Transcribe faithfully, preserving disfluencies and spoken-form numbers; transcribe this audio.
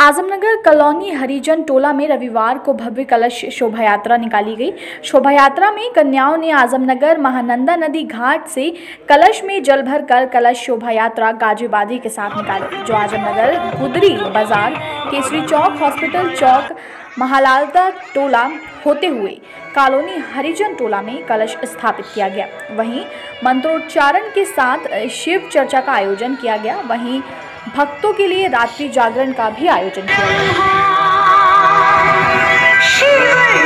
Azamnagar colony हरिजन टोला में रविवार को भव्य कलश शोभा यात्रा निकाली गई। शोभा यात्रा में कन्याओं ने आजमनगर महानंदा नदी घाट से कलश में जल भर कर कलश शोभा यात्रा गाजीबाजी के साथ निकाली, जो आजमनगर गुदरी बाजार, केसरी चौक, हॉस्पिटल चौक, महालालता टोला होते हुए कॉलोनी हरिजन टोला में कलश स्थापित किया गया। वहीं मंत्रोच्चारण के साथ शिव चर्चा का आयोजन किया गया। वहीं भक्तों के लिए रात्रि जागरण का भी आयोजन किया गया।